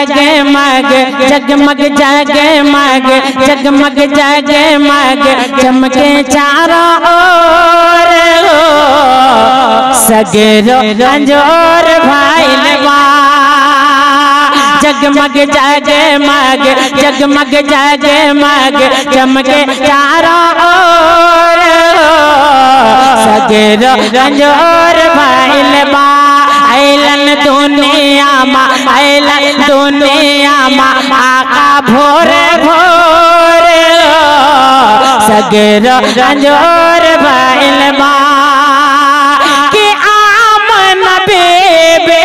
जगमग जगमग जगमग जगमग जगमग चमके चारों ओर सगरो रंजोर भइलबा जगमग जगमग जगमग जगमग चमके चारों ओर सगरो रंजोर भइलबा ऐलन दुनिया मा ऐलन दुनिया मा आका भोर भोर सगरो रंजोर भइलबा कि आमन बेबे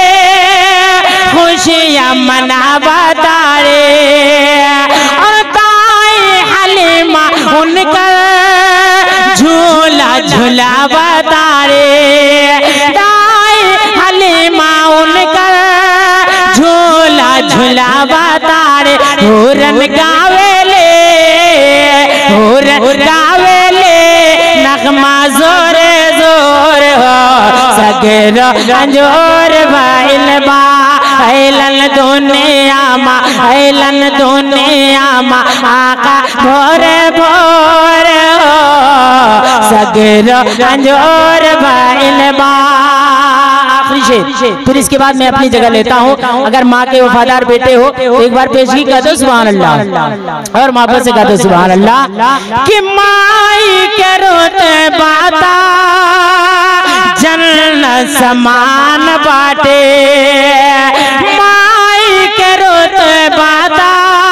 खुशियाँ मनावा तारे और ताई हलीमा उनका झूला झूलावा तारे ताई हलीमा उनका झूला झूलावा तारे हुरन गावेले हुरन गावेले नगमा जोरे जोर हो सगरो रंजोर भइलबा ऐलन दुनिया मा ऐलन दुनिया मा आका भोर भोर सगरो रंजोर भइलबा। आखिरी शेर, फिर इसके बाद मैं अपनी जगह लेता हूँ। अगर माँ के वफादार बेटे हो तो एक बार पेशगी कर दो सुभान अल्लाह और मोहब्बत से कर दो सुभान अल्लाह। कि माई के रोते बाता जन्नत समान बाटे माई के रोते बाता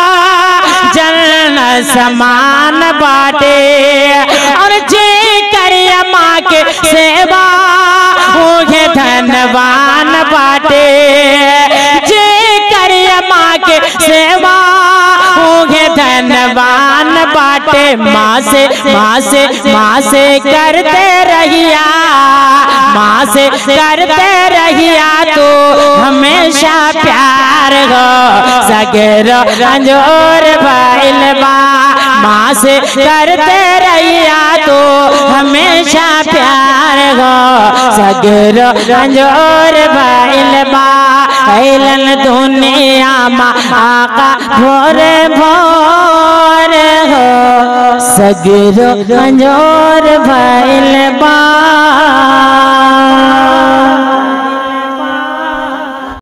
जन्नत समान बाटे और जे करिया माँ के सेवा होगे धनवान बाटे जे करिया माँ के सेवा होगे धनवान बाटे माँ से करते रहिया माँ से करते रहिया तो हमेशा प्यार हो सगरो रंजोर भइलबा माँ से करते रहिया तो हमेशा प्यार हो सगरो रंजोर भइलबा ऐलन दुनिया मा आका भोर भोर हो सगरो रंजोर भइलबा।